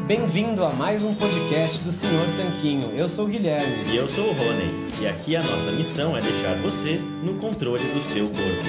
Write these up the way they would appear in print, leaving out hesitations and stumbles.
Bem-vindo a mais um podcast do Senhor Tanquinho. Eu sou o Guilherme. E eu sou o Rony. E aqui a nossa missão é deixar você no controle do seu corpo.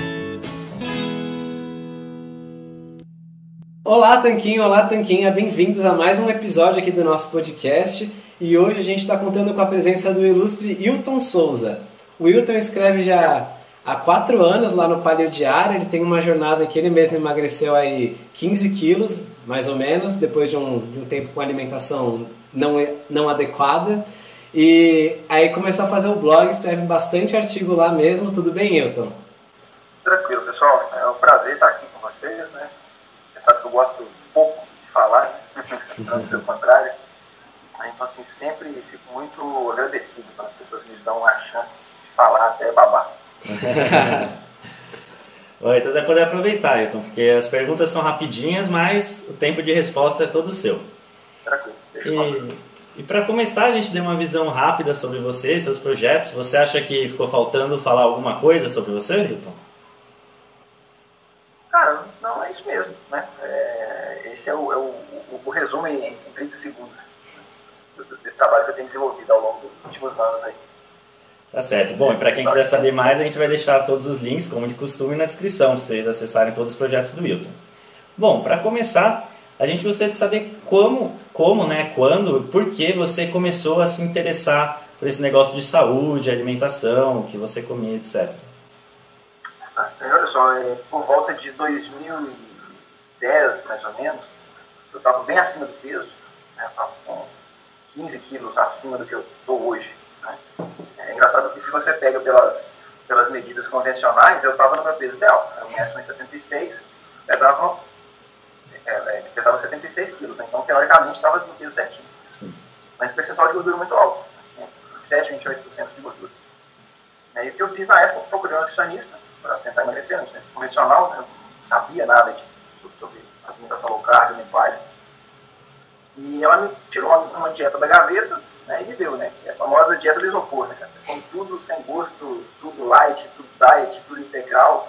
Olá, Tanquinho! Olá, Tanquinha! Bem-vindos a mais um episódio aqui do nosso podcast. E hoje a gente está contando com a presença do ilustre Wilton Souza. O Wilton escreve já há 4 anos lá no Paleo Diário. Ele tem uma jornada que ele mesmo emagreceu aí 15 quilos, mais ou menos, depois de um tempo com alimentação não adequada. E aí começou a fazer o blog, escreve bastante artigo lá mesmo. Tudo bem, Wilton? Tranquilo, pessoal. É um prazer estar aqui com vocês, né? Você sabe que eu gosto pouco de falar, né? Não dizer o contrário. Então, assim, sempre fico muito agradecido quando as pessoas me dão a chance de falar até babar. Oi, então você vai poder aproveitar, Ailton, porque as perguntas são rapidinhas, mas o tempo de resposta é todo seu. Tranquilo, deixa eu E para começar, a gente deu uma visão rápida sobre você, seus projetos. Você acha que ficou faltando falar alguma coisa sobre você, Ailton? Cara, não é isso mesmo, né? Esse é o resumo em 30 segundos desse trabalho que eu tenho desenvolvido ao longo dos últimos anos aí. Tá certo. Bom, e para quem quiser saber mais, a gente vai deixar todos os links, como de costume, na descrição, para vocês acessarem todos os projetos do Wilton. Bom, para começar, a gente gostaria de saber quando, por que você começou a se interessar por esse negócio de saúde, alimentação, o que você comia, etc. Olha só, por volta de 2010, mais ou menos, eu estava bem acima do peso, né? Estava com 15 quilos acima do que eu estou hoje. Né? É engraçado que se você pega pelas medidas convencionais, eu estava no meu peso ideal. Eu meço 1,76, pesava 76 quilos, então teoricamente estava no peso certinho. Sim. Mas o percentual de gordura muito alto, 27, 28% de gordura. E o que eu fiz na época, eu procurei um nutricionista para tentar emagrecer, não convencional, né? Eu não sabia nada sobre alimentação low carb, nem paleo. E ela me tirou uma dieta da gaveta, né, e me deu, né? É a famosa dieta do isopor, né, cara? Você come tudo sem gosto, tudo light, tudo diet, tudo integral.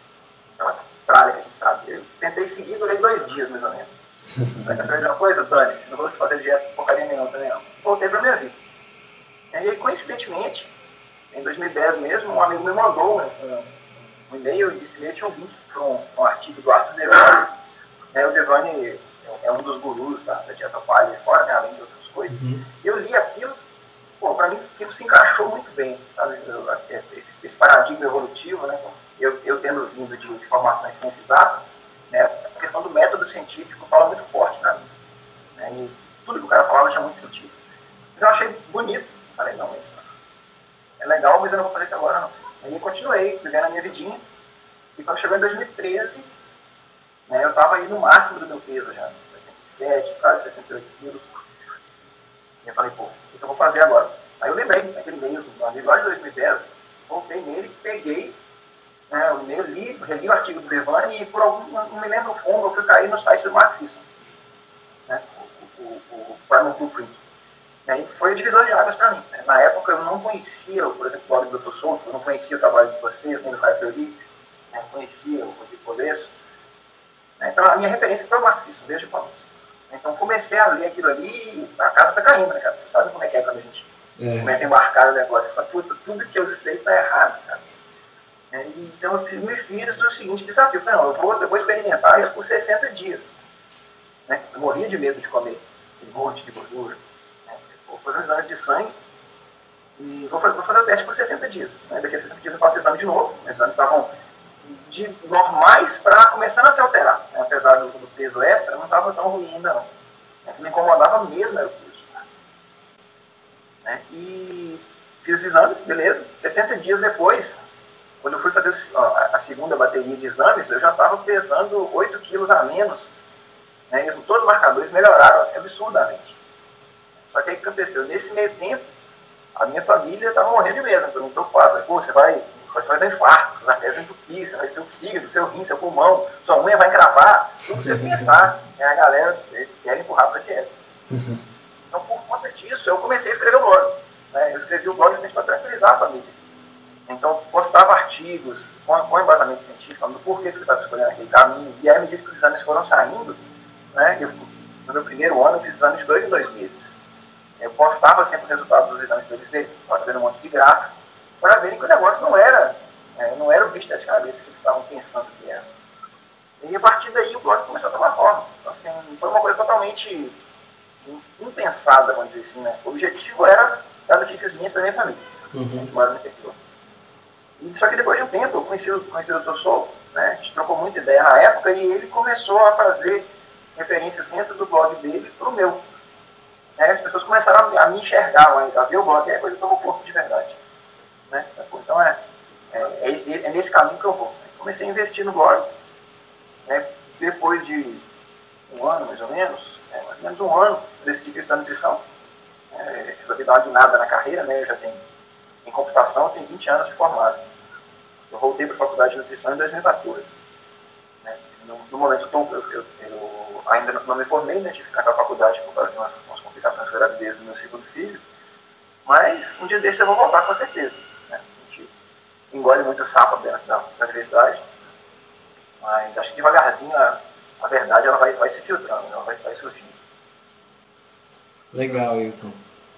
É uma tralha que a gente sabe. Eu tentei seguir, durei 2 dias, mais ou menos. Quer saber de uma coisa? Dane-se, não gosto de fazer dieta porcaria nenhuma também não. Voltei pra minha vida. E aí, coincidentemente, em 2010 mesmo, um amigo me mandou um e-mail, e esse e-mail tinha um link para um artigo do Arthur Devani. O Devani é um dos gurus da dieta paleo fora, né, além de outras coisas. E eu li aquilo, para mim aquilo se encaixou muito bem, sabe? Esse paradigma evolutivo, né? Eu tendo vindo de formação em ciência exata, né, a questão do método científico fala muito forte para mim. Né, e tudo que o cara falava tinha muito sentido. Mas eu achei bonito, falei, não, mas é legal, mas eu não vou fazer isso agora não. Aí continuei vivendo a minha vidinha, e quando chegou em 2013, né, eu estava aí no máximo do meu peso já, 77, quase 78 quilos. E eu falei, o que eu vou fazer agora? Aí eu lembrei daquele e-mail do amigo lá de 2010, voltei nele, peguei, né, o e-mail, reli o artigo do Devani e por não me lembro como, eu fui cair no site do Marxismo, né, o Primal Blueprint. E aí foi o divisor de águas para mim. Né? Na época eu não conhecia, por exemplo, o blog do Dr. Souto, eu não conhecia o trabalho de vocês, nem do Caio Fiori, não conhecia o Rodrigo Polesso. Então a minha referência foi o marxismo, desde o começo. Então comecei a ler aquilo ali e a casa foi caindo, né, cara? Você sabe como é que é quando a gente começa a embarcar no negócio. Fala, puta, tudo que eu sei tá errado, cara. Então eu me fiz o seguinte desafio. Eu falei, não, eu vou experimentar isso por 60 dias. Né? Eu morria de medo de comer um monte de gordura. Né? Vou fazer os exames de sangue e vou fazer o teste por 60 dias. Né? Daqui a 60 dias eu faço o exame de novo. Os exames estavam de normais para começando a se alterar. Né? Apesar do peso extra, não estava tão ruim ainda não. O que me incomodava mesmo era o peso. Né? E fiz os exames, beleza. 60 dias depois, quando eu fui fazer a segunda bateria de exames, eu já estava pesando 8 quilos a menos. Né? E todos os marcadores melhoraram assim, absurdamente. Só que aí o que aconteceu? Nesse meio tempo, a minha família estava morrendo de medo. Eu me preocupava. Você vai fazer um infarto, suas artérias vão entupir, você vai ser o fígado, seu rim, seu pulmão, sua unha vai encravar, tudo que você pensar, né, a galera quer empurrar para a dieta. Então, por conta disso, eu comecei a escrever o blog. Né? Eu escrevi o blog justamente para tranquilizar a família. Então, postava artigos com embasamento científico, falando do porquê que eu estava escolhendo aquele caminho, e aí, à medida que os exames foram saindo, né, eu no meu primeiro ano, eu fiz exame de 2 em 2 meses. Eu postava sempre o resultado dos exames para eles verem, fazendo um monte de gráfico, para verem que o negócio não era o bicho de sete cabeças que eles estavam pensando que era. E a partir daí o blog começou a tomar forma. Então, assim, foi uma coisa totalmente impensada, vamos dizer assim, né? O objetivo era dar notícias minhas para minha família, que mora no interior. E só que depois de um tempo, eu conheci o Dr. Souto, né? A gente trocou muita ideia na época e ele começou a fazer referências dentro do blog dele para o meu. As pessoas começaram a me enxergar mais, a ver o blog, é coisa que tomou corpo de verdade. Né? Então é nesse caminho que eu vou. Comecei a investir no blog, né? Depois de um ano, mais ou menos um ano, decidi que isso da nutrição. Eu dar uma guinada na carreira, né? Eu já tenho, em computação, eu tenho 20 anos de formado. Eu voltei para a faculdade de nutrição em 2014. Né? No momento eu ainda não me formei, né? Tive que ficar na faculdade por causa de umas complicações com a gravidez do meu segundo filho. Mas um dia desse eu vou voltar com certeza. Né? A gente engole muito sapo dentro da universidade. Mas acho que devagarzinho a verdade ela vai se filtrando, ela vai surgindo. Legal, Wilton.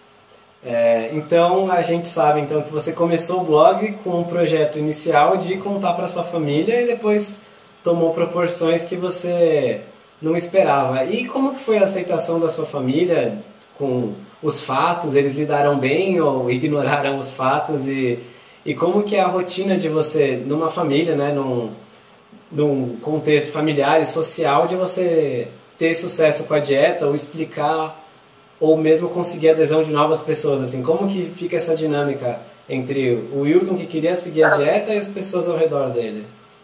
Então a gente sabe então que você começou o blog com um projeto inicial de contar para sua família e depois tomou proporções que você não esperava. E como que foi a aceitação da sua família com os fatos? Eles lidaram bem ou ignoraram os fatos? E como que é a rotina de você numa família, né, num contexto familiar e social, de você ter sucesso com a dieta ou explicar ou mesmo conseguir adesão de novas pessoas, assim, como que fica essa dinâmica entre o Wilton que queria seguir a dieta e as pessoas ao redor dele?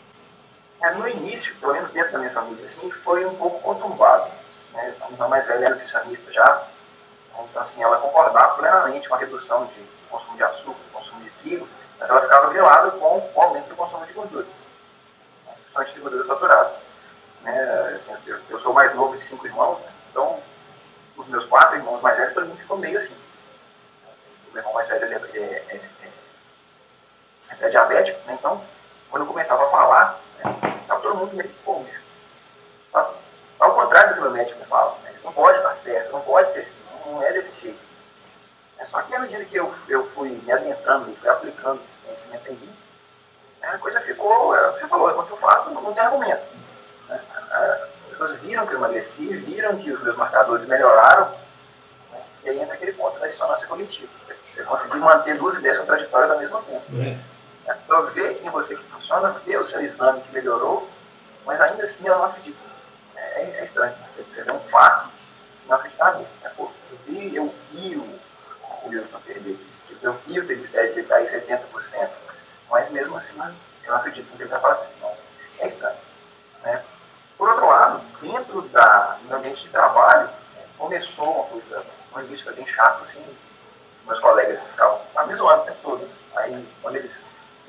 No início, pelo menos dentro da minha família, assim, foi um pouco conturbado. Né? A minha irmã mais velha é nutricionista já, então assim, ela concordava plenamente com a redução de consumo de açúcar, consumo de trigo, mas ela ficava grilada com o aumento do consumo de gordura, principalmente de gordura saturada. Né? Assim, eu sou o mais novo de 5 irmãos, né? Então os meus 4 irmãos mais velhos, todo mundo ficou meio assim. O meu irmão mais velho é diabético, né? Então, quando eu começava a falar, estava todo mundo meio que fome. Tá ao contrário do que o meu médico me fala. Né? Isso não pode dar certo, não pode ser assim, não é desse jeito. Só que à medida que eu fui me adentrando e fui aplicando conhecimento em mim, a coisa ficou, você falou, quanto eu falo, não tem argumento. Né? As pessoas viram que eu emagreci, viram que os meus marcadores melhoraram, né? E aí entra aquele ponto da dissonância cognitiva. Você conseguir manter 2 ideias contraditórias ao mesmo tempo. A pessoa vê em você que funciona, vê o seu exame que melhorou, mas ainda assim ela não acredita. É estranho. Você vê um fato e não acreditar nele. Eu vi o Wilton perder 15 quilos, eu vi o triglicérides cair 70%, mas mesmo assim eu não acredito no que ele está fazendo. Então, é estranho. Né? Por outro lado, dentro do meu ambiente de trabalho, começou uma coisa, no início foi bem chato, assim, meus colegas ficavam me zoando o tempo todo. Aí, quando eles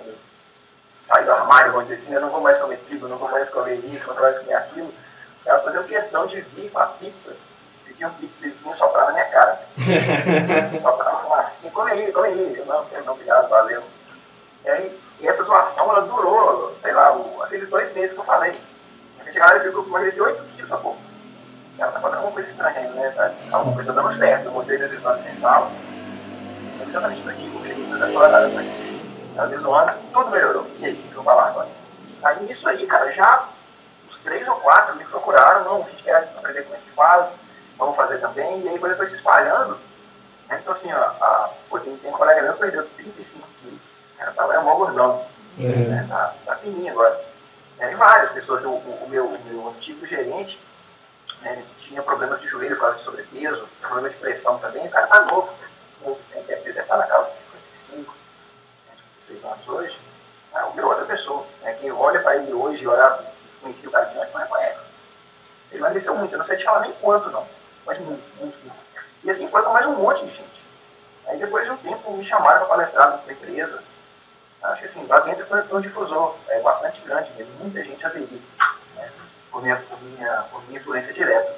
saem do armário, vão dizer assim, eu não vou mais comer trigo, não vou mais comer isso, não vou mais comer aquilo, os caras faziam questão de vir com a pizza, pediam pizza e vinham soprar na minha cara. Soprar uma massinha, come aí, eu não, obrigado, valeu. E essa zoação, ela durou, sei lá, aqueles 2 meses que eu falei. A gente viu que eu emagreci 8 quilos a pouco. Ela tá fazendo alguma coisa estranha ainda, né? Alguma coisa dando certo. Eu mostrei meus exames em sala. Exatamente no dia que eu cheguei na colorada, ela me zoando, tudo melhorou. E aí, deixa eu falar agora. Aí nisso aí, cara, já os 3 ou 4 me procuraram, não, a gente quer aprender como é que faz, vamos fazer também. E aí a coisa foi se espalhando. Né? Então assim, tem um colega meu que perdeu 35 quilos. Ela é um maior gordão. Né? Tá fininho agora. E várias pessoas, o meu antigo gerente, né, tinha problemas de joelho por causa de sobrepeso, tinha problema de pressão também, o cara tá novo, deve estar na casa de 55, 56 anos hoje, virou outra pessoa. Né, quem olha para ele hoje e olha, conhecia o cara de antes, não reconhece. Ele emagreceu muito, eu não sei te falar nem quanto não, mas muito, muito, muito. E assim foi com mais um monte de gente. Aí depois de um tempo me chamaram para palestrar na empresa. Acho que assim, lá dentro foi um difusor bastante grande mesmo, muita gente aderiu, né, por minha influência direta.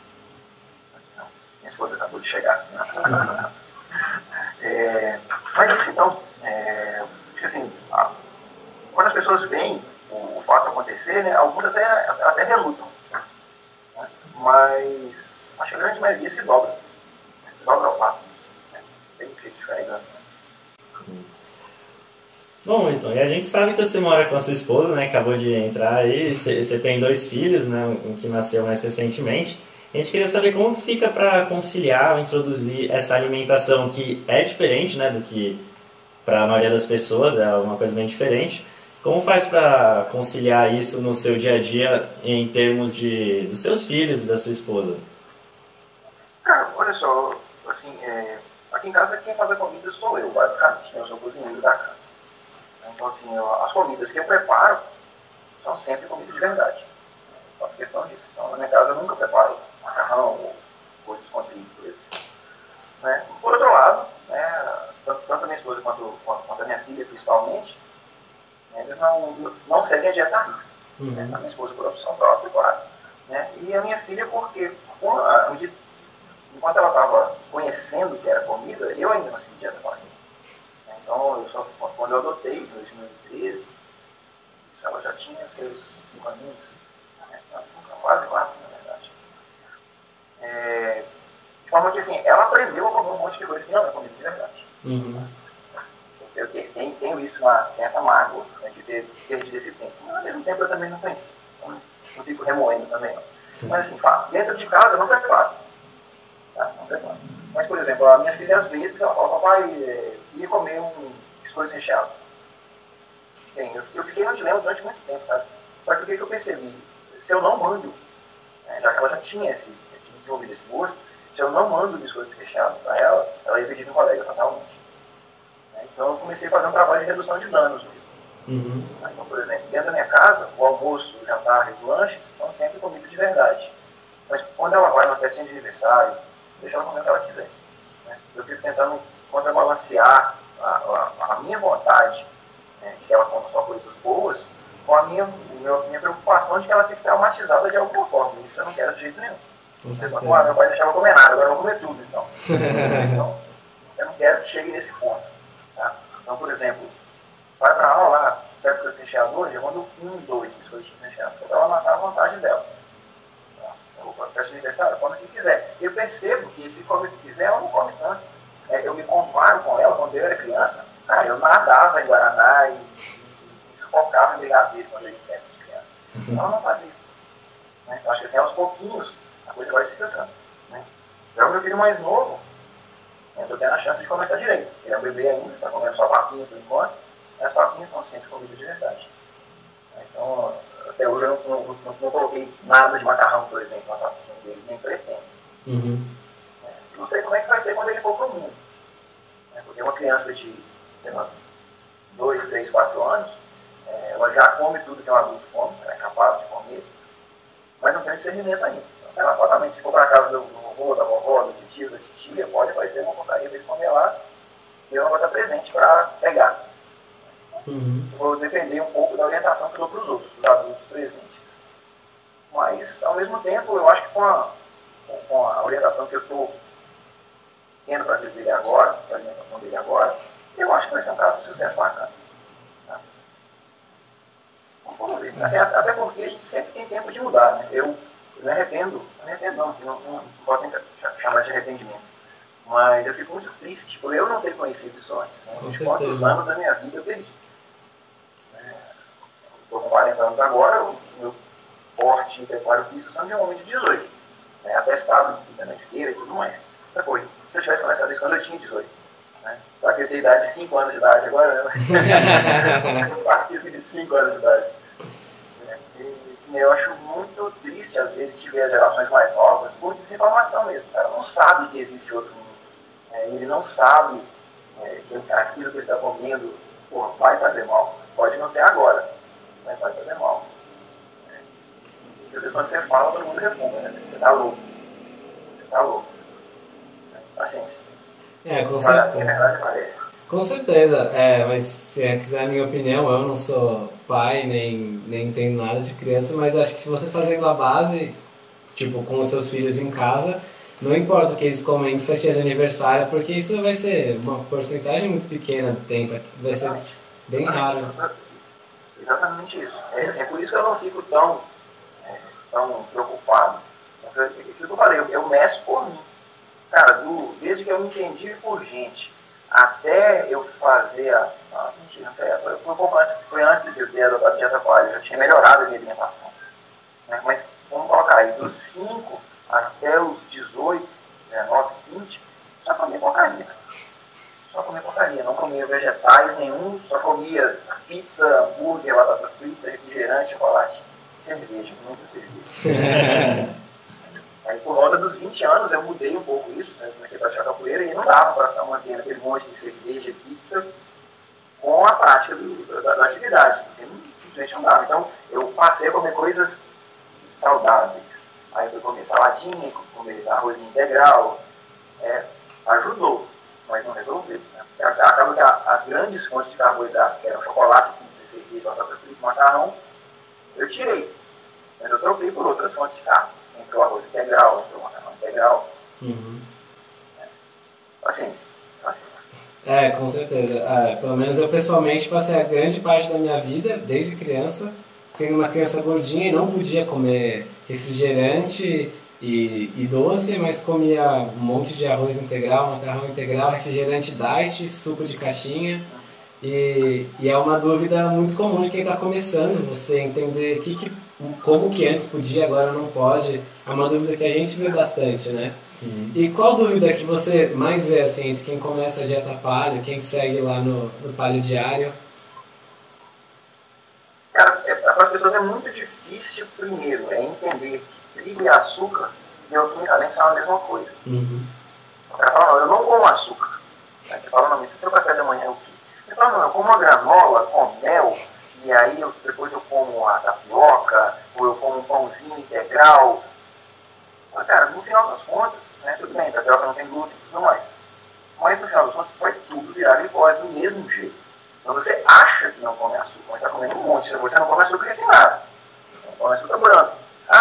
Minha esposa acabou de chegar. Mas isso então, acho que assim, quando as pessoas veem o fato acontecer, né, alguns até relutam. Né, mas acho que a grande maioria se dobra. Se dobra ao fato. Tem um jeito de ficar ligando. Bom, então, e a gente sabe que você mora com a sua esposa, né? Acabou de entrar aí, você tem 2 filhos, né? Um que nasceu mais recentemente. A gente queria saber como fica para conciliar, introduzir essa alimentação que é diferente, né? Do que para a maioria das pessoas, é uma coisa bem diferente. Como faz para conciliar isso no seu dia a dia em termos dos seus filhos e da sua esposa? Cara, olha só, assim, aqui em casa quem faz a comida sou eu, basicamente, né? Eu sou o cozinheiro da casa. Então, assim, as comidas que eu preparo são sempre comida de verdade. Eu faço questão disso. Então, na minha casa eu nunca preparo macarrão ou coisas com trigo, por exemplo. Né? Por outro lado, né, tanto a minha esposa quanto a minha filha, principalmente, né, eles não seguem a dieta à risca. Né? A minha esposa por opção própria, claro. Né? E a minha filha porque, enquanto ela estava conhecendo o que era comida, eu ainda não segui dieta com ela. Então, quando eu adotei, em 2013, ela já tinha seus 5 aninhos, né? Quase 4, na verdade. De forma que, assim, ela aprendeu a comer um monte de coisa que não é comida de verdade. Eu tenho isso, tem essa mágoa, né, de ter perdido esse tempo. Mas, ao mesmo tempo, eu também não conheci. Então, não fico remoendo também, não. Mas, assim, faço. Dentro de casa, eu não preparo. Tá? Não preparo. Mas, por exemplo, a minha filha, às vezes, ela fala, papai, ia comer um biscoito recheado. Bem, eu fiquei no dilema durante muito tempo, sabe? Só que o que eu percebi? Se eu não mando, né, já que ela já tinha desenvolvido esse gosto, se eu não mando o biscoito recheado para ela ia pedir no colega totalmente. Então eu comecei a fazer um trabalho de redução de danos mesmo. Então, por exemplo, dentro da minha casa, o almoço, o jantar e os lanches são sempre comida de verdade. Mas quando ela vai numa festinha de aniversário, deixa ela comer o que ela quiser. Né? Eu fico tentando contrabalancear a minha vontade, né, de que ela coma só coisas boas, com a minha preocupação de que ela fique traumatizada de alguma forma. Isso eu não quero de jeito nenhum. Você fala, meu pai deixava eu comer nada, agora eu vou comer tudo, então. Então, eu não quero que chegue nesse ponto. Tá? Então, por exemplo, vai para aula lá, pega o biscoito recheado hoje, eu mando 2 biscoitinhos recheados, para ela matar a vontade dela. Tá? Eu vou para a festa de aniversário, come o que quiser. Eu percebo que se come o que quiser, ela não come tanto. Eu me comparo com ela, quando eu era criança, cara, eu nadava em Guaraná e sufocava em brigadeiro quando eu ia em festa de criança. Ela não faz isso. Né? Eu acho que assim, aos pouquinhos, a coisa vai se filtrando. Né? Já o meu filho mais novo, eu estou tendo a chance de começar direito. Ele é um bebê ainda, está comendo só papinha por enquanto, mas as papinhas são sempre comida de verdade. Então, até hoje eu não coloquei nada de macarrão, por exemplo, na papinha dele, nem pretendo. Não sei como é que vai ser quando ele for para o mundo. Porque uma criança de, sei lá, 2, 3, 4 anos, ela já come tudo que um adulto come, ela é capaz de comer, mas não tem discernimento ainda. Então, sei lá, fatalmente, se for para a casa do vovô, da vovó, do tio, da titia, pode aparecer uma porcaria dele comer lá e eu não vou estar presente para pegar. Vou depender um pouco da orientação que eu dou para os outros, dos adultos presentes. Mas, ao mesmo tempo, eu acho que com a orientação que eu estou tendo para a vida dele agora, para a alimentação dele agora, eu acho que vai ser um caso de sucesso bacana. Tá? Vamos ver. Assim, até porque a gente sempre tem tempo de mudar, né? Eu me arrependo, não posso nem chamar isso de arrependimento, mas eu fico muito triste por eu não ter conhecido isso antes. Né? Uns quantos anos da minha vida eu perdi. Estou com 40 anos agora, o meu porte e preparo físico são de um homem de 18, né? Atestado na esteira e tudo mais. Depois, se eu tivesse começado isso quando eu tinha 18, né? Só que eu tenho idade de 5 anos de idade agora, né? Batismo de 5 anos de idade. E, assim, eu acho muito triste, às vezes, de ver as gerações mais novas por desinformação mesmo. O cara não sabe que existe outro mundo. Ele não sabe que aquilo que ele está comendo vai fazer mal. Pode não ser agora, mas vai fazer mal. Às vezes, quando você fala, todo mundo refunga, né? Você está louco. Você está louco. Paciência. Com certeza. Na verdade, parece. Com certeza. Mas se quiser a minha opinião, eu não sou pai, nem entendo nada de criança, mas acho que se você fazendo a base, tipo, com os seus filhos em casa, não importa o que eles comem em festinha de aniversário, porque isso vai ser uma porcentagem muito pequena do tempo, vai ser bem raro. Exatamente isso. É por isso que eu não fico tão preocupado com Aquilo que eu falei, eu meço por mim. Cara, desde que eu me entendi por gente, até eu fazer mentira, foi antes de eu ter adotado a dieta paleo, eu já tinha melhorado a minha alimentação. Né? Mas vamos colocar aí, dos 5 até os 18, 19, 20, só comia porcaria. Só comia porcaria, não comia vegetais nenhum, só comia pizza, hambúrguer, batata frita, refrigerante, chocolate, cerveja, muita cerveja. Aí por volta dos 20 anos eu mudei um pouco isso, né? Comecei a praticar capoeira e não dava para ficar mantendo aquele monte de cerveja e pizza com a prática da atividade, porque simplesmente não dava. Então eu passei a comer coisas saudáveis. Aí eu fui comer saladinha, comer arroz integral, ajudou, mas não resolveu. Né? Acaba que as grandes fontes de carboidrato, que eram chocolate, pizza, cerveja, batata frita, macarrão, eu tirei, mas eu troquei por outras fontes de carbo. Entrou arroz integral, entrou macarrão integral. Paciência. Com certeza. Pelo menos eu pessoalmente passei a grande parte da minha vida, desde criança, sendo uma criança gordinha e não podia comer refrigerante e doce, mas comia um monte de arroz integral, macarrão integral, refrigerante diet, suco de caixinha. E é uma dúvida muito comum de quem está começando, você entender como que antes podia, agora não pode. É uma dúvida que a gente vê bastante, né? Sim. E qual dúvida que você mais vê, assim, entre quem começa a dieta paleo, quem segue lá no paleo diário? Cara, para as pessoas é muito difícil, primeiro, entender que trigo e açúcar, bioquimicamente, são a mesma coisa. O cara fala, não, eu não como açúcar. Aí você fala, não, mas se seu café da manhã é o quê? Ele fala, não, eu como uma granola com mel, e aí depois eu como a tapioca, ou eu como um pãozinho integral. Mas, cara, no final das contas, né, tudo bem, tapioca não tem glúten e tudo mais. Mas no final das contas vai tudo virar glicose do mesmo jeito. Então você acha que não come açúcar, mas está comendo um monte. Você não come açúcar refinado. Você não come açúcar branco.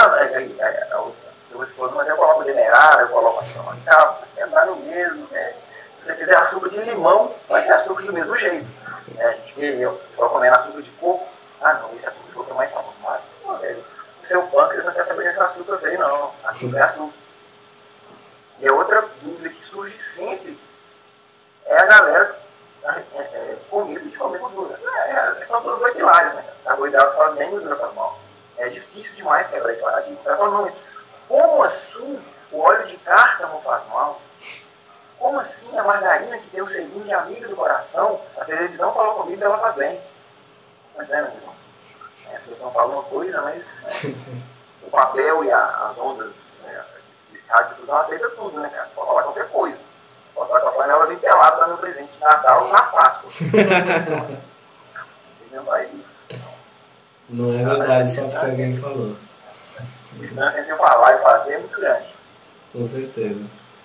Você falou, mas eu coloco demerara, eu coloco açúcar mascavo, é dar no mesmo. Né? Se você fizer açúcar de limão, vai ser açúcar do mesmo jeito. A gente vê o pessoal comendo açúcar de coco. Não, esse açúcar de coco é mais saudável. O seu pâncreas não quer saber de que açúcar tem, não. Açúcar é açúcar. E a outra dúvida que surge sempre é a galera com medo de comer gordura. São os dois pilares, né? Carboidrato faz bem, gordura faz mal. É difícil demais quebrar esse paradigma. O cara fala, não, mas como assim o óleo de cártamo faz mal? Como assim a margarina que tem o selinho de amiga do coração, a televisão falou comigo que ela faz bem? Mas meu irmão. A televisão fala uma coisa, mas o papel e as ondas de radiodifusão aceita tudo, né, cara? Pode falar qualquer coisa. Posso falar que a panela vem pelada para meu presente de Natal na Páscoa. Não é verdade, só porque alguém falou. A distância entre eu falar e fazer é muito grande. Com certeza.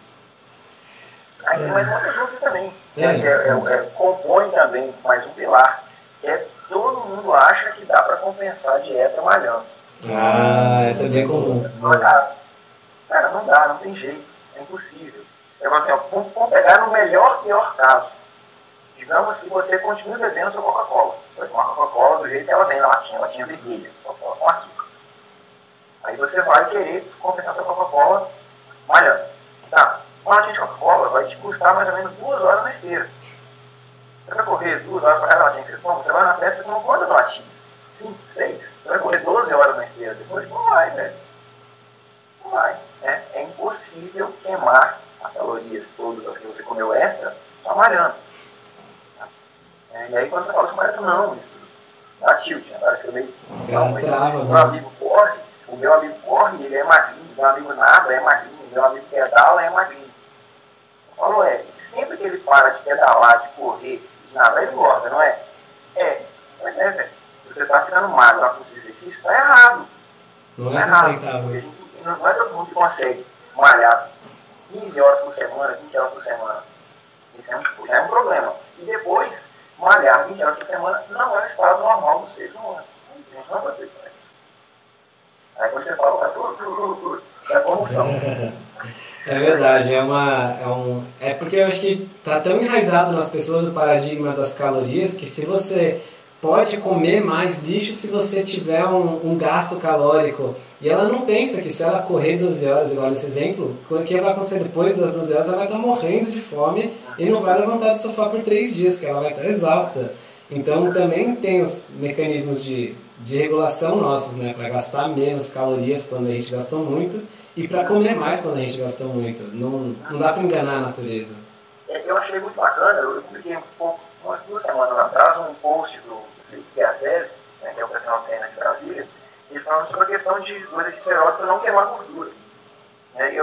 Aí tem mais uma pergunta também, compõe também mais um pilar, que é todo mundo acha que dá para compensar a dieta malhando. Essa é bem comum. Cara, não dá, não tem jeito, é impossível. Assim, vamos pegar no pior caso. Digamos que você continue bebendo sua Coca-Cola. Você vai tomar Coca-Cola do jeito que ela vem na latinha vermelha, Coca-Cola com açúcar. Aí você vai querer compensar sua Coca-Cola malhando. Tá, uma latinha de Coca-Cola vai te custar mais ou menos 2 horas na esteira. Você vai correr 2 horas para cada latinha que você toma, você vai na festa com quantas latinhas? 5, 6. Você vai correr 12 horas na esteira depois? Não vai, velho. Não vai. É impossível queimar as calorias todas as que você comeu extra só malhando. E aí quando você fala assim, não, isso dá tilt, né? O cara fica meio, não, mas meu amigo corre, o meu amigo corre e ele é magrinho, o meu amigo nada é magrinho, o meu amigo pedala é magrinho. Eu falo, sempre que ele para de pedalar, de correr, de nadar, ele engorda, não é? Mas velho, se você tá ficando magro na posição de exercício, tá errado. Não é sustentável. Não é todo mundo que consegue malhar 15 horas por semana, 20 horas por semana. Isso é um problema. E depois, malhar 20 horas por semana não é o estado normal do ser humano. A gente não vai ter isso. Aí você fala, é convulsão. É verdade, é porque eu acho que tá tão enraizado nas pessoas o paradigma das calorias que se você pode comer mais lixo se você tiver um gasto calórico. E ela não pensa que se ela correr 12 horas, igual nesse exemplo, o que vai acontecer depois das 12 horas, ela vai estar morrendo de fome e não vai levantar do sofá por 3 dias, que ela vai estar exausta. Então também tem os mecanismos de regulação nossos, né, para gastar menos calorias quando a gente gastou muito e para comer mais quando a gente gastou muito. Não dá para enganar a natureza. Eu achei muito bacana, eu publiquei umas 2 semanas atrás um post do Felipe Garcés, né, que é o personal trainer de Brasília, ele falando sobre a questão do exercício aeróbico para não queimar gordura. E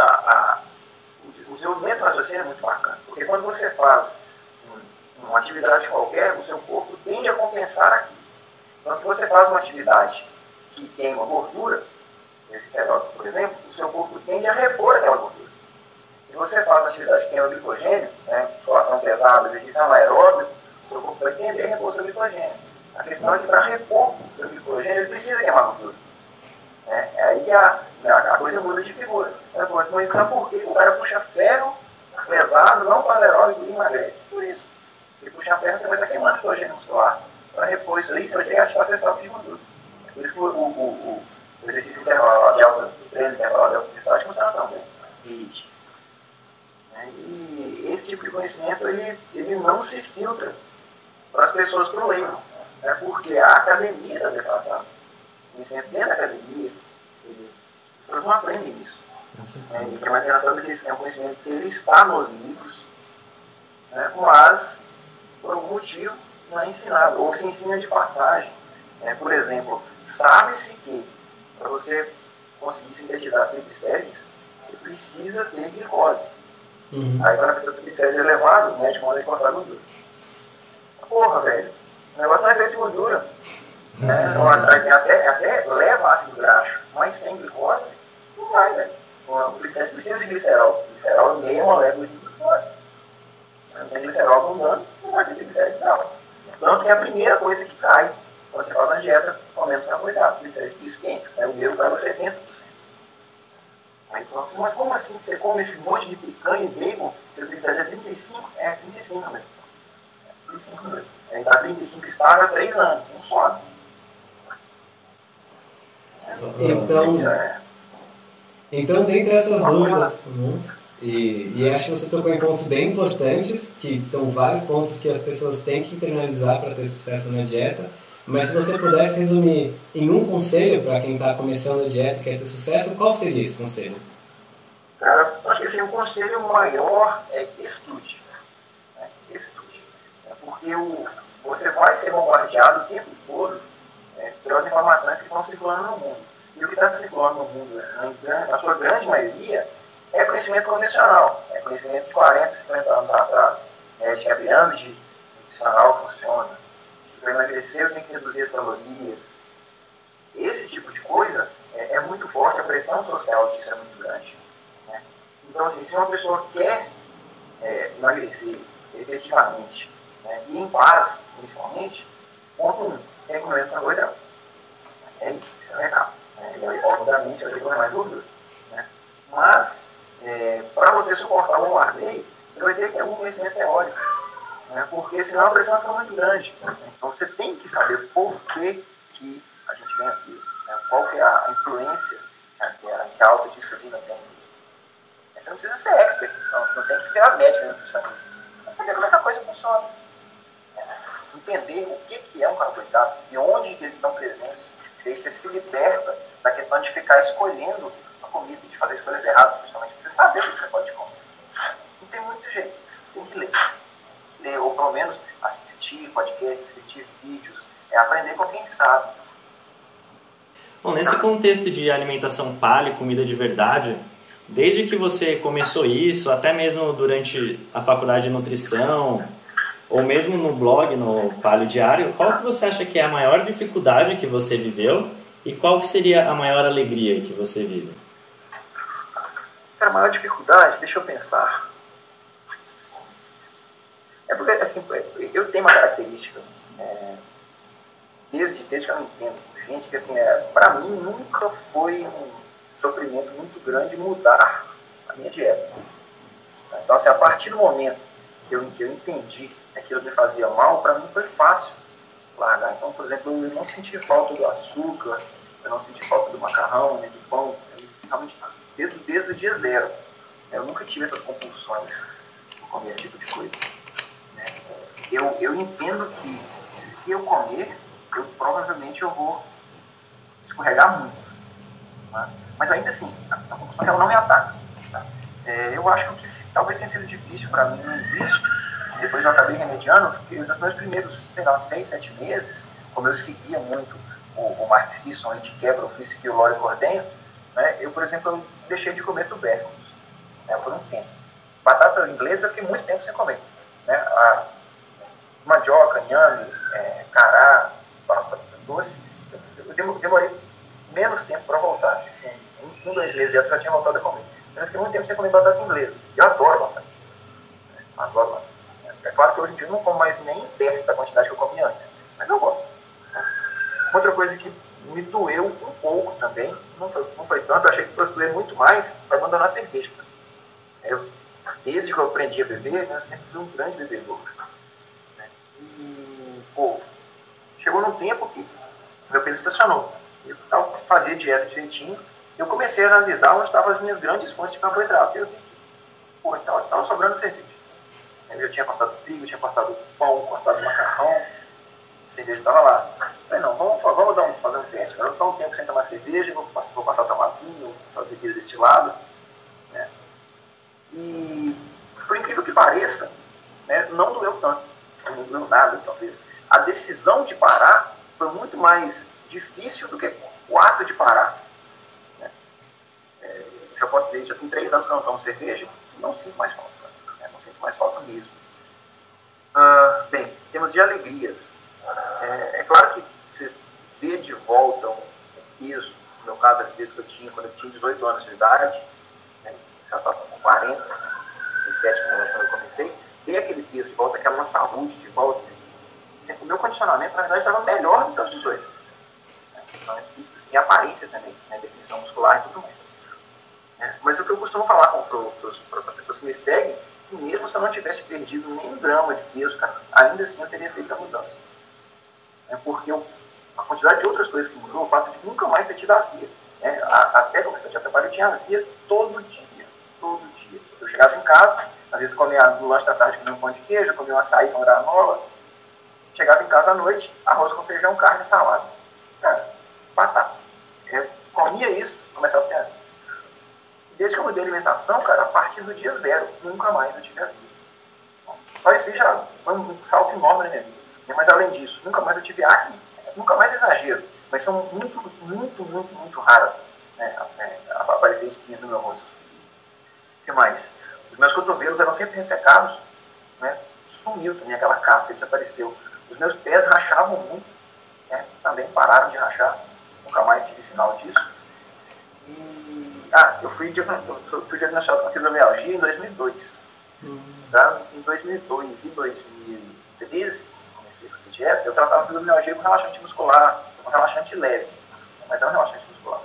o desenvolvimento do raciocínio é muito bacana, porque quando você faz uma atividade qualquer, o seu corpo tende a compensar aquilo. Então, se você faz uma atividade que queima gordura, exercício aeróbico, por exemplo, o seu corpo tende a repor aquela gordura. Se você faz uma atividade que queima glicogênio, né, musculação pesada, exercício anaeróbico, o seu corpo vai tender a repor o seu glicogênio. A questão é que para repor o seu glicogênio, ele precisa queimar gordura. É aí a coisa muda de figura. Então, por que o cara puxa ferro pesado, não faz aeróbico e emagrece? Por isso. Porque puxar ferro, você vai estar queimando glicogênio muscular. Para repor isso aí, você vai ter que ativar seu estoque de gordura. É por isso que o exercício intervalar de alta, o treino intervalar de alta intensidade funciona tão bem. HIIT. E esse tipo de conhecimento, ele não se filtra para as pessoas por leigo. Porque a academia está defasada. O conhecimento dentro da academia, as pessoas não aprendem isso. O que é mais engraçado é que esse é um conhecimento que ele está nos livros, né, mas, por algum motivo, não é ensinado, ou se ensina de passagem. Por exemplo, sabe-se que para você conseguir sintetizar triglicérides, você precisa ter glicose. Aí, quando a pessoa tem triglicérides elevado, o médico manda cortar gordura. Porra, velho, o negócio não é feito de gordura. Até leva ácido graxo, mas sem glicose, não vai, velho. O triglicéride precisa de glicerol. Glicerol é meia molécula de glicose. Se não tem glicerol abundante, não vai ter triglicérides não. Tanto que é a primeira coisa que cai quando você faz uma dieta com aumento de carboidrato. O triglicéride despenca. O meu estava 70%. Aí pronto, mas como assim você come esse monte de picanha e bacon, seu triglicéride é 35? É 35 mesmo. 35 mesmo. Ele está 35 estágio há 3 anos, não sobe. Então, dentre essas dúvidas, e acho que você tocou em pontos bem importantes, que são vários pontos que as pessoas têm que internalizar para ter sucesso na dieta, mas se você pudesse resumir em um conselho para quem está começando a dieta e quer ter sucesso, qual seria esse conselho? Cara, acho que assim, o conselho maior é estude. Estude. Porque você vai ser bombardeado o tempo todo pelas informações que estão circulando no mundo. E o que está circulando no mundo, na sua grande maioria, é conhecimento convencional. É conhecimento de 40, 50 anos atrás. De que a pirâmide nutricional funciona. De que para emagrecer eu tenho que reduzir as calorias. Esse tipo de coisa é muito forte, a pressão social disso é muito grande. Então, assim, se uma pessoa quer emagrecer efetivamente, e em paz, principalmente, ponto 1, tem que comer menos carboidrato. Isso é legal. Obviamente, vai ter que comer mais gordura. Mas, para você suportar o bombardeio, você vai ter que ter algum conhecimento teórico. Porque senão a pressão fica muito grande. Então, você tem que saber por que a gente ganha aquilo. Qual que é a influência que a autodisciplina tem. Você não precisa ser expert, não tem que virar médico nutricionista. Mas saber como é que a coisa funciona. Entender o que é um carboidrato e onde que eles estão presentes. E aí você se liberta da questão de ficar escolhendo a comida e de fazer escolhas erradas, principalmente para você saber o que você pode comer. Não tem muito jeito, tem que ler. Ler, ou pelo menos assistir podcasts, assistir vídeos, aprender com quem sabe. Bom, nesse contexto de alimentação paleo, comida de verdade, desde que você começou isso, até mesmo durante a faculdade de nutrição, ou mesmo no blog, no Paleo Diário, qual que você acha que é a maior dificuldade que você viveu e qual que seria a maior alegria que você vive? A maior dificuldade, deixa eu pensar. Porque, assim, eu tenho uma característica, desde que eu me entendo, gente, que assim, para mim nunca foi um sofrimento muito grande mudar a minha dieta. Então, assim, a partir do momento que eu entendi que aquilo me fazia mal, para mim foi fácil largar. Então, por exemplo, eu não senti falta do açúcar, eu não senti falta do macarrão, nem do pão, realmente, desde o dia zero. Eu nunca tive essas compulsões por comer esse tipo de coisa. Né? Eu entendo que se eu comer, provavelmente eu vou escorregar muito. Tá? Mas ainda assim, a compulsão ela não me ataca. Tá? Eu acho que o que talvez tenha sido difícil para mim no início, depois eu acabei remediando, porque nos meus primeiros, 6, 7 meses, como eu seguia muito o Mark Sisson de quebra, o Frisky e o Lore Cordenho, né, eu, por exemplo, eu deixei de comer tubérculos, né, por um tempo. Batata inglesa eu fiquei muito tempo sem comer. Né, a mandioca, inhame, cará, batata doce, eu demorei menos tempo para voltar. Acho que em 2 meses já tinha voltado a comer. Eu fiquei muito tempo sem comer batata inglesa. Eu adoro batata inglesa. Né, adoro batata. É claro que hoje em dia eu não como mais nem perto da quantidade que eu comia antes, mas eu gosto. Outra coisa que me doeu um pouco também, não foi tanto, eu achei que fosse doer muito mais, foi abandonar a cerveja. Desde que eu aprendi a beber, eu sempre fui um grande bebedor. E, chegou num tempo que meu peso estacionou. Eu fazia dieta direitinho, eu comecei a analisar onde estavam as minhas grandes fontes de carboidrato. Eu vi que, estava sobrando cerveja. Eu já tinha cortado trigo, tinha cortado pão, cortado macarrão, a cerveja estava lá. Eu falei, não, vamos fazer um teste. Eu vou ficar um tempo sem tomar cerveja, vou passar a tomar vinho, vou passar a bebida destilada. Né? E, por incrível que pareça, né, não doeu tanto, não doeu nada, talvez. A decisão de parar foi muito mais difícil do que o ato de parar. Né? Já posso dizer, já tem 3 anos que eu não tomo cerveja, não sinto mais falta. Não sinto mais falta mesmo. Bem, em termos de alegrias, é claro que você vê de volta um peso, no meu caso, a peso que eu tinha quando eu tinha 18 anos de idade, né, já estava com 40, 37 quando eu comecei, ter aquele peso de volta, aquela saúde de volta. O meu condicionamento, na verdade, estava melhor do que aos 18. Condicionamento físico, e a aparência também, né, definição muscular e tudo mais. Mas o que eu costumo falar para as pessoas que me seguem, que mesmo se eu não tivesse perdido nem 1 grama de peso, cara, ainda assim eu teria feito a mudança. Porque a quantidade de outras coisas que mudou, o fato de nunca mais ter tido azia. Até começar a dieta eu tinha azia todo dia. Todo dia. Eu chegava em casa, às vezes comia no lanche da tarde, comia um pão de queijo, comia um açaí com granola. Chegava em casa à noite, arroz com feijão, carne e salada. Cara, batata. Eu comia isso, começava a ter azia. Desde que eu mudei a alimentação, cara, a partir do dia 0, nunca mais eu tive azia. Só isso já foi um salto enorme na minha vida. Mas além disso, nunca mais eu tive acne, nunca mais exagero, mas são muito, muito, muito, muito raras, né, aparecer espinhas no meu rosto. O que mais? Os meus cotovelos eram sempre ressecados, né, sumiu também aquela casca, desapareceu. Os meus pés rachavam muito, né, também pararam de rachar, nunca mais tive sinal disso. E, eu fui diagnosticado com fibromialgia em 2002. Tá? Em 2002 e 2013, comecei a fazer dieta, eu tratava fibromialgia com relaxante muscular, com relaxante leve, mas é um relaxante muscular.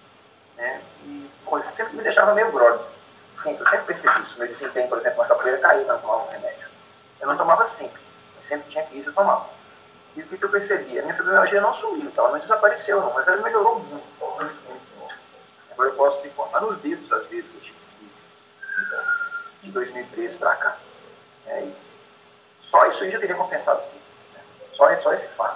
E, isso sempre me deixava meio grogue. Eu sempre percebi isso. Meu desempenho, por exemplo, na capoeira caía quando eu tomava um remédio. Eu não tomava sempre, mas sempre tinha crise eu tomava. E o que eu percebi? A minha fibromialgia não sumiu, ela não desapareceu não, mas ela melhorou muito, muito, muito. Agora eu posso contar nos dedos, às vezes, que eu tive crise de 2013 para cá. E só isso aí já teria compensado tudo. Só esse fato.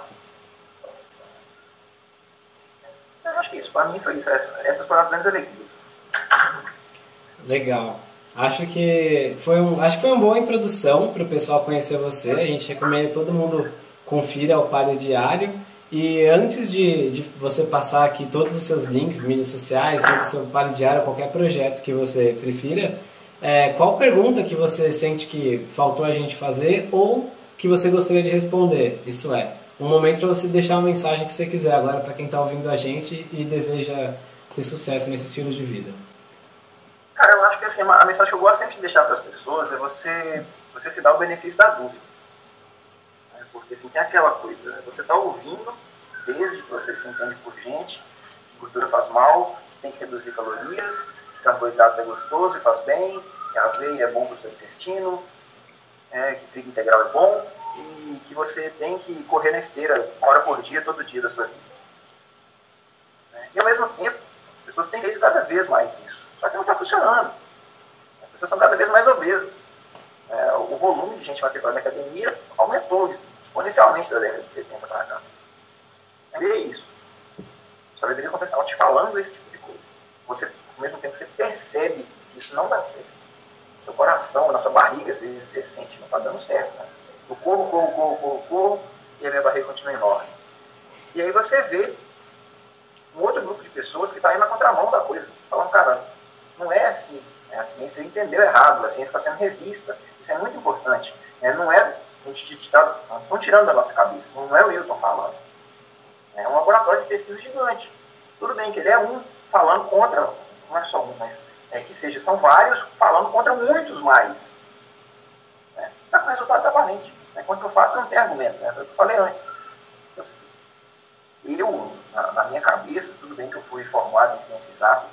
Eu acho que isso, para mim foi isso. Essas foram as grandes alegrias. Legal. Acho que foi uma boa introdução para o pessoal conhecer você. A gente recomenda que todo mundo confira o Paleo Diário. E antes de você passar aqui todos os seus links, mídias sociais, todo o seu Paleo Diário, qualquer projeto que você prefira, qual pergunta que você sente que faltou a gente fazer ou que você gostaria de responder? Isso é, um momento para você deixar uma mensagem que você quiser agora para quem está ouvindo a gente e deseja ter sucesso nesse estilo de vida. Cara, eu acho que assim, a mensagem que eu gosto sempre de deixar para as pessoas é você se dar o benefício da dúvida. Porque assim, tem aquela coisa, né? Você está ouvindo, desde que você se entende por gente, que gordura faz mal, tem que reduzir calorias, carboidrato é gostoso e faz bem, que a aveia é bom para o seu intestino, que trigo integral é bom, e que você tem que correr na esteira 1 hora por dia, todo dia da sua vida. E ao mesmo tempo, as pessoas têm feito cada vez mais isso. Só que não está funcionando. As pessoas são cada vez mais obesas. O volume de gente matriculada na academia aumentou exponencialmente da década de 70 para cá. É isso. Só deveria começar te falando esse tipo de coisa. Você, ao mesmo tempo, você percebe que isso não dá certo. Seu coração, na sua barriga, às vezes você sente, não está dando certo. Né? Eu corro, e a minha barriga continua enorme. E aí você vê um outro grupo de pessoas que está indo na contramão da coisa, falando, cara, não é assim. A ciência entendeu errado, a ciência está sendo revista. Isso é muito importante. Não é, a gente estão tirando da nossa cabeça, não é o Wilton falando. É um laboratório de pesquisa gigante. Tudo bem que ele é um falando contra, não é só um, mas que seja, são vários falando contra muitos mais. Está com o resultado aparente. Quando eu falo, não tem argumento, foi o que eu falei antes. Eu, na minha cabeça, tudo bem que eu fui formado em ciências exatas,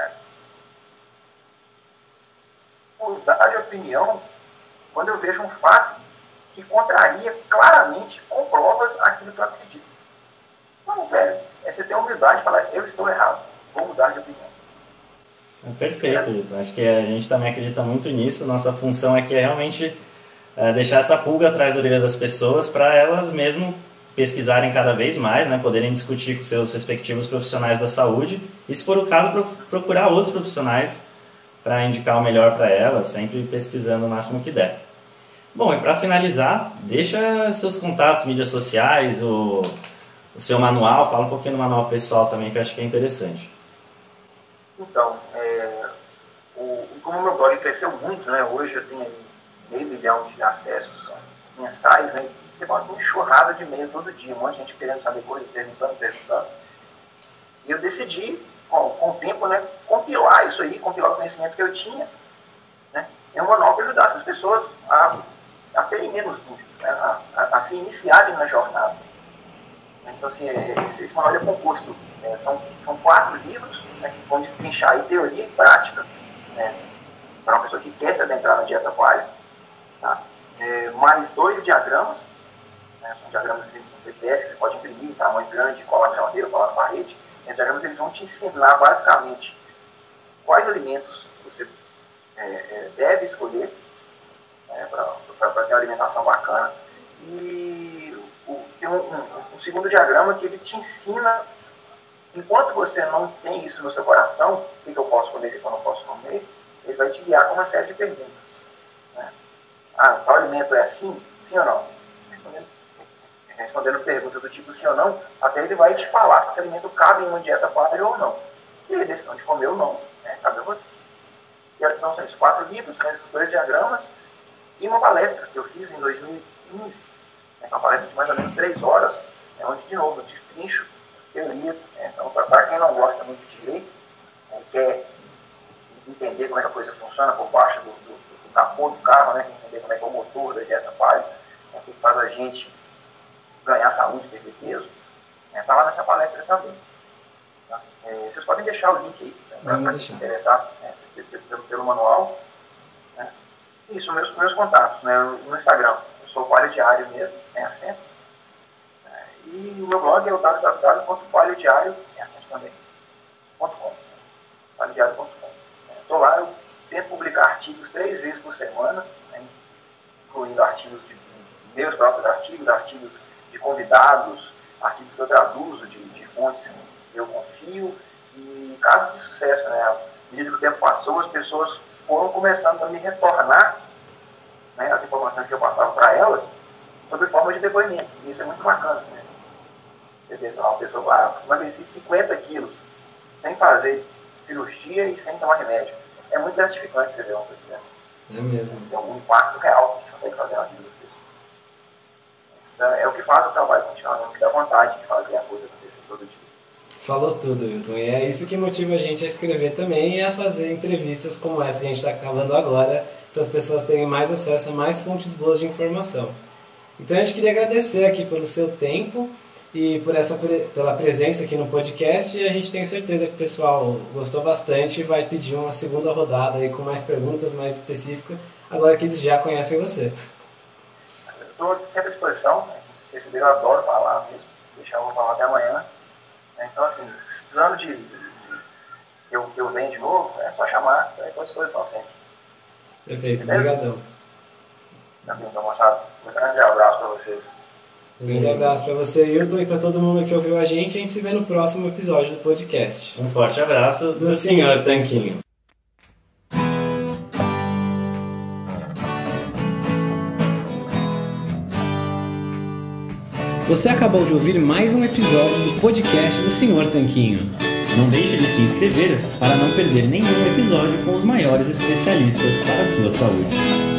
mudar de opinião quando eu vejo um fato que contraria claramente com provas aquilo que eu acredito. Não, velho, você ter a humildade de falar, eu estou errado, vou mudar de opinião. Perfeito, Vitor. Acho que a gente também acredita muito nisso. Nossa função aqui é realmente deixar essa pulga atrás da orelha das pessoas para elas mesmo pesquisarem cada vez mais, né, poderem discutir com seus respectivos profissionais da saúde e, se for o caso, procurar outros profissionais para indicar o melhor para elas, sempre pesquisando o máximo que der. Bom, e para finalizar, deixa seus contatos, mídias sociais, o seu manual, fala um pouquinho do manual pessoal também, que eu acho que é interessante. Então, como o meu blog cresceu muito, né, hoje eu tenho aí 500 milhão de acessos mensais, né, você bota uma enxurrada de e-mail todo dia, um monte de gente querendo saber coisas, perguntando. E eu decidi, com o tempo, né, compilar isso aí, compilar o conhecimento que eu tinha, né, em um manual que ajudasse as pessoas a terem menos dúvidas, né, a se iniciarem na jornada. Então, assim, esse manual é composto, são 4 livros, né, que vão destrinchar aí teoria e prática, né, para uma pessoa que quer se adentrar na dieta paleo, tá? Mais 2 diagramas, né, são diagramas em PDF que você pode imprimir em tamanho grande, colar na geladeira, colar na parede. Os diagramas eles vão te ensinar basicamente quais alimentos você deve escolher, né, para ter uma alimentação bacana. E tem um segundo diagrama que ele te ensina, enquanto você não tem isso no seu coração, o que eu posso comer, o que eu não posso comer, ele vai te guiar com uma série de perguntas. Né? Tal alimento é assim? Sim ou não? Respondendo perguntas do tipo sim ou não, até ele vai te falar se esse alimento cabe em uma dieta paleo ou não. E a decisão de comer ou não, né, cabe a você. E então são esses 4 livros, são esses 2 diagramas, e uma palestra que eu fiz em 2015, uma palestra de mais ou menos 3 horas, onde, de novo, eu destrincho teoria. Então, para quem não gosta muito de ler, quer entender como é que a coisa funciona por baixo do capô do carro, né, entender como é que é o motor da dieta paleo, o que faz a gente ganhar saúde, perder peso, está lá nessa palestra também. Tá? Vocês podem deixar o link aí, para quem se interessar, pelo manual. Né? Isso, meus contatos, né, no Instagram, eu sou o Paleo Diário mesmo, sem acento. E o meu blog é o www.paleodiario, sem acento também, .com, paleodiario.com. Estou lá, eu tento publicar artigos 3 vezes por semana, né, incluindo artigos de meus próprios artigos de convidados, artigos que eu traduzo de fontes que eu confio, e casos de sucesso, né? À medida que o tempo passou, as pessoas foram começando a me retornar, né, as informações que eu passava para elas sobre forma de depoimento. E isso é muito bacana, né? Você vê, sei lá, uma pessoa vai emagrecer 50 quilos sem fazer cirurgia e sem tomar remédio. É muito gratificante você ver uma coisa dessa. É mesmo. Tem um impacto real que a gente consegue fazer na vida das pessoas. É o que faz o trabalho continuar, o que dá vontade de fazer a coisa acontecer todo dia. Falou tudo, Wilton. E é isso que motiva a gente a escrever também e a fazer entrevistas como essa que a gente está acabando agora, para as pessoas terem mais acesso a mais fontes boas de informação. Então a gente queria agradecer aqui pelo seu tempo e pela presença aqui no podcast, e a gente tem certeza que o pessoal gostou bastante e vai pedir uma segunda rodada aí com mais perguntas mais específicas, agora que eles já conhecem você. estou sempre à disposição, né? Como vocês perceberam, eu adoro falar mesmo, se deixar eu vou falar até amanhã. Então, assim, precisando de eu venho de novo, é só chamar, estou à disposição sempre. Perfeito, beleza? obrigadão. Então, moçada, um grande abraço para vocês. Um grande abraço para você, Hilton, e para todo mundo que ouviu a gente se vê no próximo episódio do podcast. Um forte abraço do Sr. Tanquinho. Você acabou de ouvir mais um episódio do podcast do Sr. Tanquinho. Não deixe de se inscrever para não perder nenhum episódio com os maiores especialistas para a sua saúde.